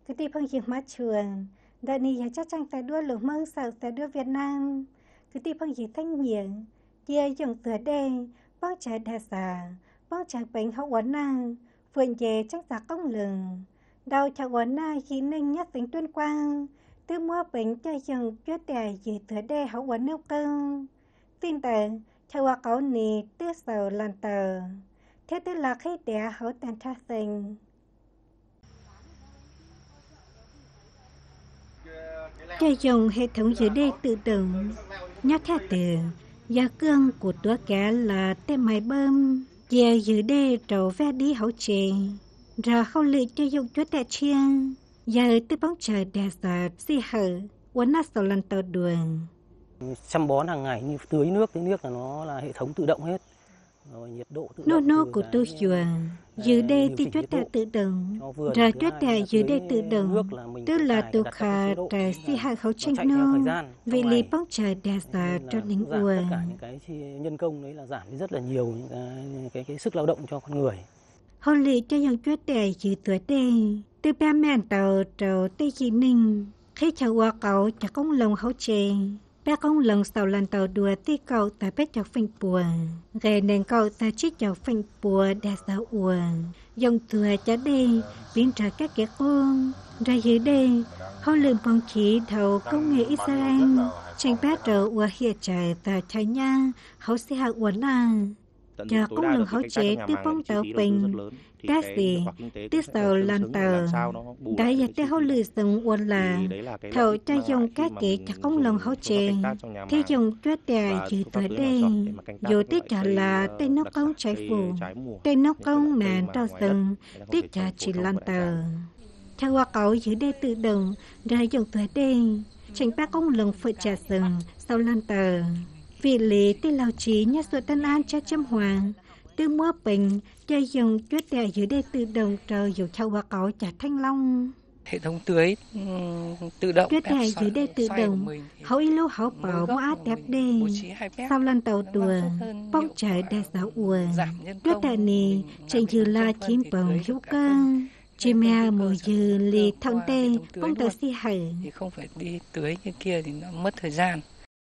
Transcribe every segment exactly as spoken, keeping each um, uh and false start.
cái đi phong dịp mắt trường đợt này chắc chắn tại đua lửa mơ sợ tại đua Việt Nam cái đi phong dịp thanh nhiệt chia dùng tựa đây bóng trái đà xà bóng trái bệnh hậu quán năng vườn về chắc giả công lường đau chào quán na khi ninh nhất tính tuyên quang tư mua bệnh cho dùng chuyết đẻ gì tựa đây hậu quán nêu cưng tin tờ chào qua cấu nì tư sầu làn tờ thế tức là khi đẻ hậu tàn tra sinh cho dùng hệ thống dưới đây tự động nhắc theo từ giá cương của túa cá là tên máy bơm giờ dưới đây trầu ve đi hậu chế ra không lựa cho dùng chúa đại chiên giờ tư bóng trời đè sạt xì hở quấn nát sầu lần tàu đường chăm bón hàng ngày như tưới nước tưới nước là nó là hệ thống tự động hết rồi nhiệt độ tự nô động nô của tôi chùa dưới đây thì chúa đại tự động ra chúa đại dưới đây tự động tức là tu khả trái xì hở khẩu tranh nô vì lý bóng trời đè sạt cho những ua tất cả những cái nhân công đấy là giảm đi rất là nhiều những cái, cái, cái sức lao động cho con người. Hôn lý cho dòng chúa đại dưới tuổi đây từ ba mẹn tàu trầu tây chỉ ninh khi chào qua cậu cho công lồng hậu chế ba công lồng sau lần tàu đùa tí cậu ta bếp chọc phanh bùa gây nên cậu ta chích chọc phanh bùa đã sao ua dòng thừa cho đây biến trở các kẻ con ra dưới đây hôn lường phong khí thầu công nghệ Israel tranh bát trầu ua hiện trời ta cháy nha hậu sẽ hạ uốn à cho công lượng hỗ chế tư bóng tàu bình đá xì tư sầu lan tờ đã dạy tế hỗ lư sừng uốn là thầu cho dùng các kỹ cho công lượng hỗ chế thế dùng chúa đè dự tới đây dù tiết trả là tên nóc công trái phủ tên nóc công màn trao sừng tiết trả chỉ lan tờ theo qua cậu dưới đây tự động ra dùng tới đây tránh bác công lượng phụ trả sừng sau lan tờ vì lý tên lão trí nhất sự tân an cho châm hoàng tư mua bình cho dùng chúa đẻ dưới đây tự động trời dù châu qua cậu trả thanh long hệ thống tưới tự động chúa đẻ dưới đây tự động hậu y lô hậu bảo mô át đẹp đê sau lần tàu đùa bóng trời đe giáo ua chúa đẻ này chạy dư la chim bồng hữu cơ chỉ mẹ mùa dư lì thông tê bóng tàu xì hở thì không phải đi tưới như kia thì nó mất thời gian.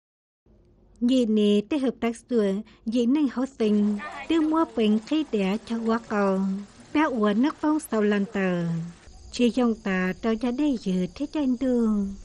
Dì nì tế hợp tác sửa, dì nênh hỗ tình, tư mua bình khi đẻ cho quá cầu. Bé ủa nước phong sau lần tờ. Chỉ dòng tà trao cho đây dự thế tranh đường.